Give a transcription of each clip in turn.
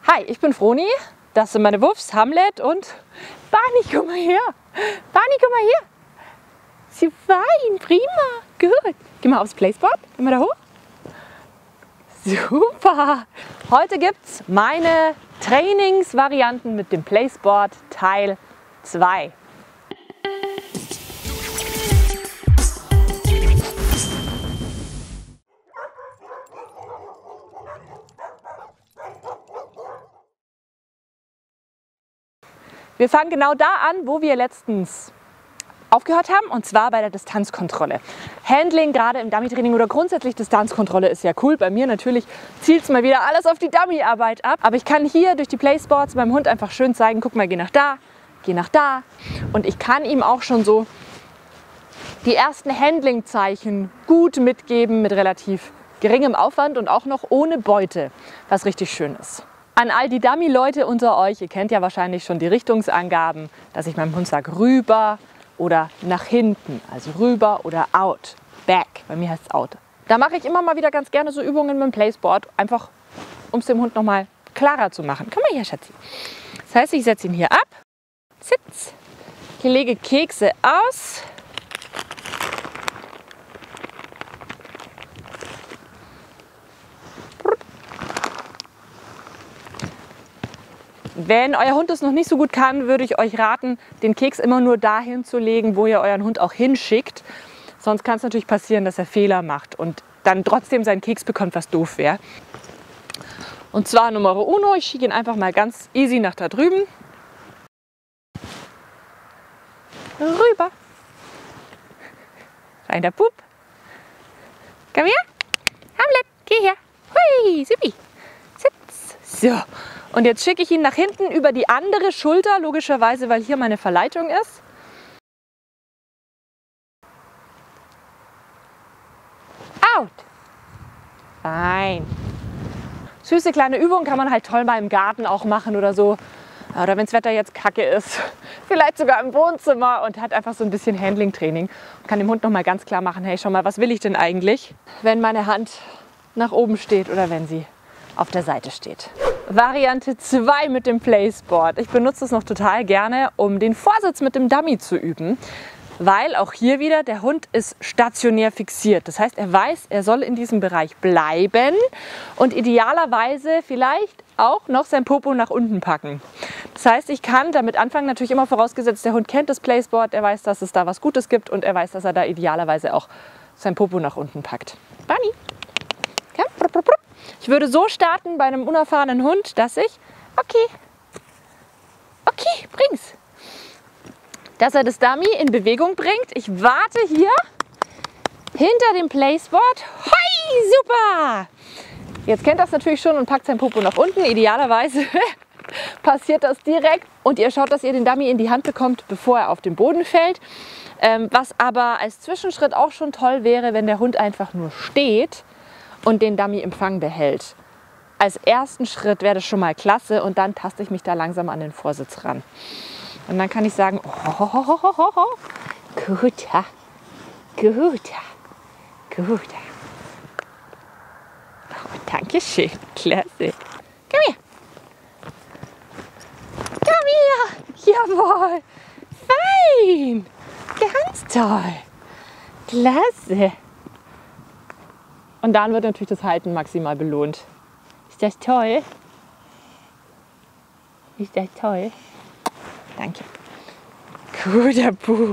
Hi, ich bin Froni, das sind meine Wuffs, Hamlet und Barney, komm mal her. Barney, komm mal her. Sie fein, prima, gut. Geh mal aufs Playspot, geh mal da hoch. Super. Heute gibt's meine Trainingsvarianten mit dem Playsport Teil 2. Wir fangen genau da an, wo wir letztens aufgehört haben, und zwar bei der Distanzkontrolle. Handling, gerade im Dummy-Training oder grundsätzlich Distanzkontrolle ist ja cool. Bei mir natürlich zielt es mal wieder alles auf die Dummy-Arbeit ab. Aber ich kann hier durch die Playsports meinem Hund einfach schön zeigen, guck mal, geh nach da, geh nach da. Und ich kann ihm auch schon so die ersten Handling-Zeichen gut mitgeben mit relativ geringem Aufwand und auch noch ohne Beute, was richtig schön ist. An all die Dummy-Leute unter euch, ihr kennt ja wahrscheinlich schon die Richtungsangaben, dass ich meinem Hund sage rüber oder nach hinten, also rüber oder out, back, bei mir heißt es out. Da mache ich immer mal wieder ganz gerne so Übungen mit dem Playsport, einfach um es dem Hund nochmal klarer zu machen. Komm mal her, Schatzi. Das heißt, ich setze ihn hier ab, sitz, ich lege Kekse aus. Wenn euer Hund das noch nicht so gut kann, würde ich euch raten, den Keks immer nur dahin zu legen, wo ihr euren Hund auch hinschickt. Sonst kann es natürlich passieren, dass er Fehler macht und dann trotzdem seinen Keks bekommt, was doof wäre. Und zwar Numero uno, ich schicke ihn einfach mal ganz easy nach da drüben. Rüber. Rein der Bub. Komm her. Hamlet, geh her. Hui, supi. Sitz. So. Und jetzt schicke ich ihn nach hinten über die andere Schulter, logischerweise, weil hier meine Verleitung ist. Out. Fein. Süße kleine Übung, kann man halt toll mal im Garten auch machen oder so. Oder wenn das Wetter jetzt kacke ist, vielleicht sogar im Wohnzimmer und hat einfach so ein bisschen Handling-Training. Und kann dem Hund noch mal ganz klar machen, hey, schau mal, was will ich denn eigentlich, wenn meine Hand nach oben steht oder wenn sie auf der Seite steht. Variante 2 mit dem Playsport. Ich benutze es noch total gerne, um den Vorsitz mit dem Dummy zu üben, weil auch hier wieder der Hund ist stationär fixiert. Das heißt, er weiß, er soll in diesem Bereich bleiben und idealerweise vielleicht auch noch sein Popo nach unten packen. Das heißt, ich kann damit anfangen, natürlich immer vorausgesetzt, der Hund kennt das Playsport, er weiß, dass es da was Gutes gibt und er weiß, dass er da idealerweise auch sein Popo nach unten packt. Bunny, komm. Ich würde so starten bei einem unerfahrenen Hund, dass ich, okay, bring's. Dass er das Dummy in Bewegung bringt. Ich warte hier hinter dem Playspot. Hoi, super! Jetzt kennt das natürlich schon und packt sein Popo nach unten. Idealerweise passiert das direkt. Und ihr schaut, dass ihr den Dummy in die Hand bekommt, bevor er auf den Boden fällt. Was aber als Zwischenschritt auch schon toll wäre, wenn der Hund einfach nur steht und den Dummy im Fang behält. Als ersten Schritt wäre das schon mal klasse und dann taste ich mich da langsam an den Vorsitz ran. Und dann kann ich sagen, guter, oh, danke schön, klasse. Komm her. Komm her. Jawohl. Fein. Ganz toll. Klasse. Und dann wird natürlich das Halten maximal belohnt. Ist das toll? Ist das toll? Danke. Guter Bub.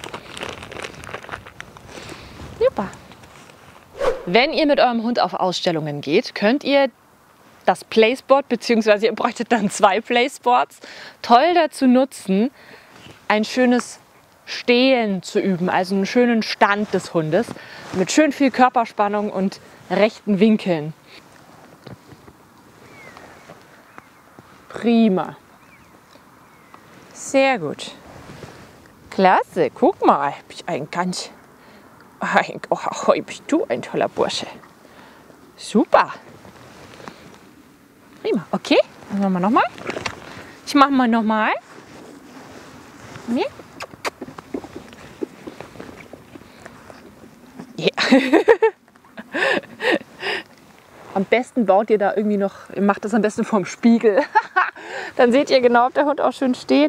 Super. Wenn ihr mit eurem Hund auf Ausstellungen geht, könnt ihr das Playsport, beziehungsweise ihr bräuchtet dann 2 Playsports, toll dazu nutzen, ein schönes Stehen zu üben, also einen schönen Stand des Hundes mit schön viel Körperspannung und rechten Winkeln. Prima. Sehr gut. Klasse, guck mal, bist du ein toller Bursche. Super. Prima, okay, dann machen wir nochmal. Ich mache mal nochmal. Nee. Ja. Am besten baut ihr da irgendwie noch, ihr macht das am besten vorm Spiegel. Dann seht ihr genau, ob der Hund auch schön steht.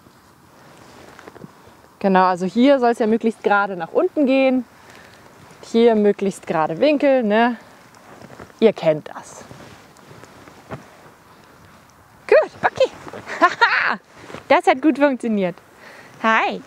Genau, also hier soll es ja möglichst gerade nach unten gehen. Hier möglichst gerade Winkel, ne? Ihr kennt das. Gut, okay. Das hat gut funktioniert. Hi.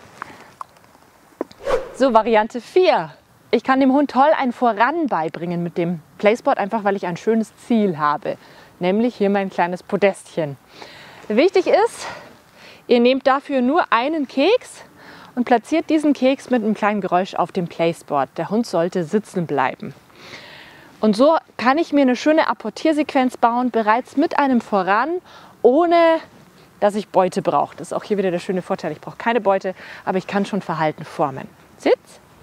So, Variante 4. Ich kann dem Hund toll ein Voran beibringen mit dem Placeboard, einfach weil ich ein schönes Ziel habe. Nämlich hier mein kleines Podestchen. Wichtig ist, ihr nehmt dafür nur einen Keks und platziert diesen Keks mit einem kleinen Geräusch auf dem Placeboard. Der Hund sollte sitzen bleiben. Und so kann ich mir eine schöne Apportiersequenz bauen, bereits mit einem Voran, ohne dass ich Beute brauche. Das ist auch hier wieder der schöne Vorteil. Ich brauche keine Beute, aber ich kann schon Verhalten formen. Sitz.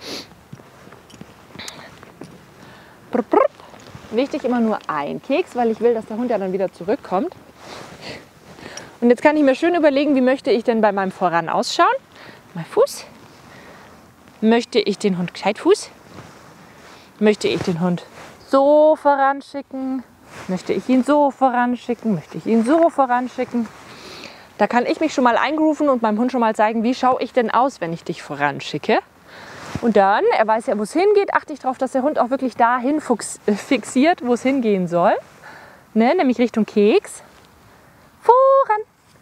Brupp, brupp. Wichtig immer nur ein Keks, weil ich will, dass der Hund ja dann wieder zurückkommt. Und jetzt kann ich mir schön überlegen, wie möchte ich denn bei meinem Voran ausschauen. Mein Fuß. Möchte ich den Hund Gescheitfuß? Möchte ich den Hund so voranschicken? Möchte ich ihn so voranschicken? Möchte ich ihn so voranschicken? Da kann ich mich schon mal eingrooven und meinem Hund schon mal zeigen, wie schaue ich denn aus, wenn ich dich voranschicke. Und dann, er weiß ja, wo es hingeht, achte ich darauf, dass der Hund auch wirklich dahin fixiert, wo es hingehen soll. Ne? Nämlich Richtung Keks. Voran.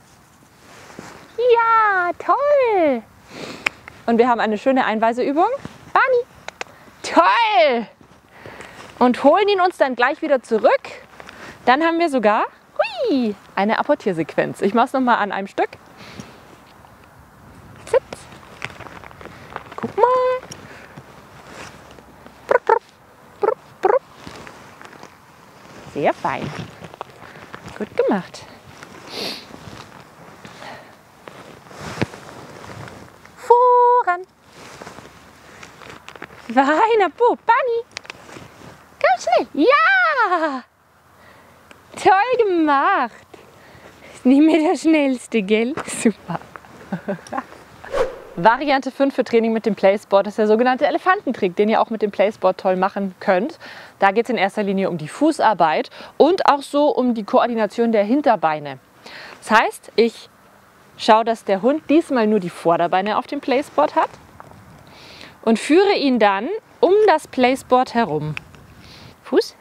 Ja, toll. Und wir haben eine schöne Einweiseübung. Bunny. Toll. Und holen ihn uns dann gleich wieder zurück. Dann haben wir sogar eine Apportiersequenz. Ich mache es nochmal an einem Stück. Sitz. Guck mal. Brupp, brupp, brupp, brupp. Sehr fein. Gut gemacht. Voran. Feiner Bub. Bunny. Komm schnell. Ja. Toll gemacht. Ist nicht mehr der schnellste, gell? Super. Variante 5 für Training mit dem Placeboard ist der sogenannte Elefantentrick, den ihr auch mit dem Placeboard toll machen könnt. Da geht es in erster Linie um die Fußarbeit und auch so um die Koordination der Hinterbeine. Das heißt, ich schaue, dass der Hund diesmal nur die Vorderbeine auf dem Placeboard hat und führe ihn dann um das Placeboard herum. Fuß.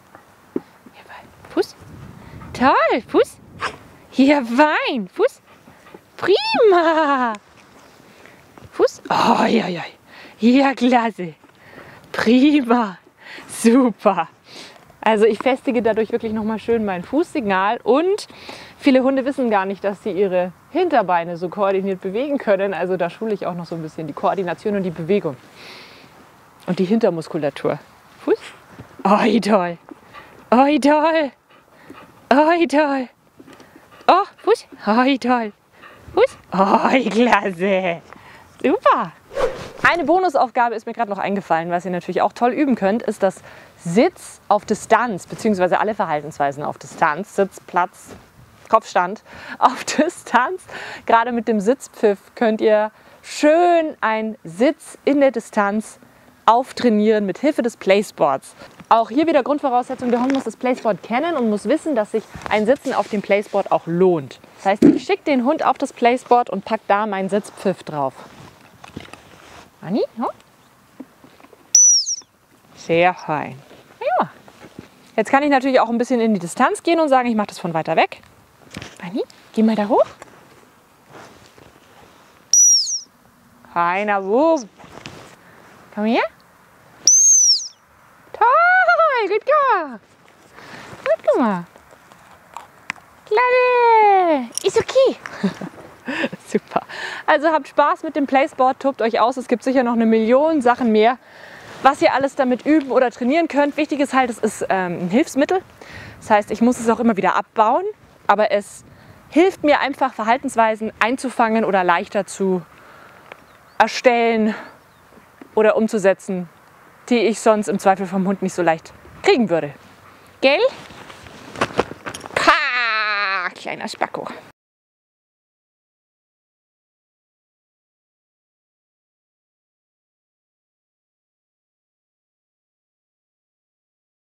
Fuß. Toll. Fuß. Hier fein. Fuß. Prima. Fuß. Oh, ja, ja. Ja, klasse. Prima. Super. Also ich festige dadurch wirklich nochmal schön mein Fußsignal und viele Hunde wissen gar nicht, dass sie ihre Hinterbeine so koordiniert bewegen können. Also da schule ich auch noch so ein bisschen die Koordination und die Bewegung. Und die Hintermuskulatur. Fuß. Oh, toll. Oh, toll. Oh, toll. Oh, Fuß. Oh, toll. Fuß. Oh, klasse. Super. Eine Bonusaufgabe ist mir gerade noch eingefallen, was ihr natürlich auch toll üben könnt, ist das Sitz auf Distanz, beziehungsweise alle Verhaltensweisen auf Distanz. Sitz, Platz, Kopfstand auf Distanz. Gerade mit dem Sitzpfiff könnt ihr schön einen Sitz in der Distanz auftrainieren mit Hilfe des Placeboards. Auch hier wieder Grundvoraussetzung, der Hund muss das Placeboard kennen und muss wissen, dass sich ein Sitzen auf dem Placeboard auch lohnt. Das heißt, ich schicke den Hund auf das Placeboard und packe da meinen Sitzpfiff drauf. Anni, ja? Sehr fein. Ja. Jetzt kann ich natürlich auch ein bisschen in die Distanz gehen und sagen, ich mache das von weiter weg. Anni, geh mal da hoch. Feiner Wurf. Komm her. Toll, gut gemacht. Gut gemacht. Klasse. Ist okay. Super. Also habt Spaß mit dem Placeboard, tobt euch aus. Es gibt sicher noch eine Million Sachen mehr, was ihr alles damit üben oder trainieren könnt. Wichtig ist halt, es ist ein Hilfsmittel. Das heißt, ich muss es auch immer wieder abbauen, aber es hilft mir einfach, Verhaltensweisen einzufangen oder leichter zu erstellen oder umzusetzen, die ich sonst im Zweifel vom Hund nicht so leicht kriegen würde. Gell? Pah, kleiner Spacko.